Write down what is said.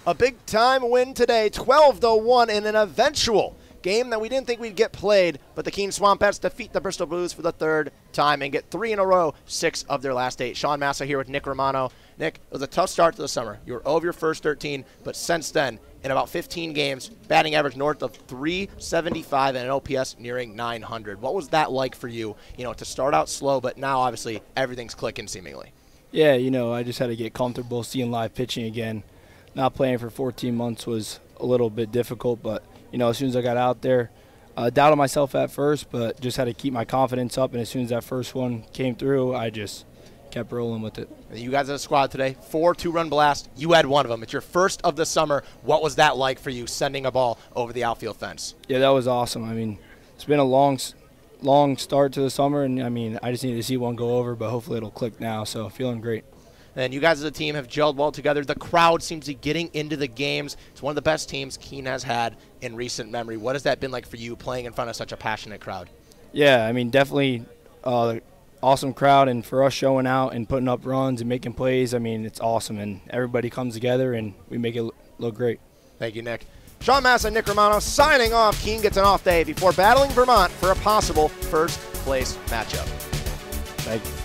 A big-time win today, 12-1 in an eventual game that we didn't think we'd get played, but the Keene Swampettes defeat the Bristol Blues for the third time and get 3 in a row, 6 of their last 8. Sean Massa here with Nick Romano. Nick, it was a tough start to the summer. You were 0 of your first 13, but since then, in about 15 games, batting average north of 375 and an OPS nearing 900. What was that like for you, to start out slow, but now obviously everything's clicking seemingly? Yeah, I just had to get comfortable seeing live pitching again. Not playing for 14 months was a little bit difficult, but, as soon as I got out there, doubted myself at first, but just had to keep my confidence up, and as soon as that first one came through, I just kept rolling with it. You guys as a squad today, 4 two-run blasts. You had one of them. It's your first of the summer. What was that like for you, sending a ball over the outfield fence? Yeah, that was awesome. I mean, it's been a long start to the summer, and, I just need to see one go over, but hopefully it'll click now, so feeling great. And you guys as a team have gelled well together. The crowd seems to be getting into the games. It's one of the best teams Keene has had in recent memory. What has that been like for you, playing in front of such a passionate crowd? Yeah, definitely awesome crowd, and for us showing out and putting up runs and making plays, it's awesome, and everybody comes together and we make it look great. Thank you, Nick. Sean Massa and Nick Romano signing off. Keene gets an off day before battling Vermont for a possible first place matchup. Thank you.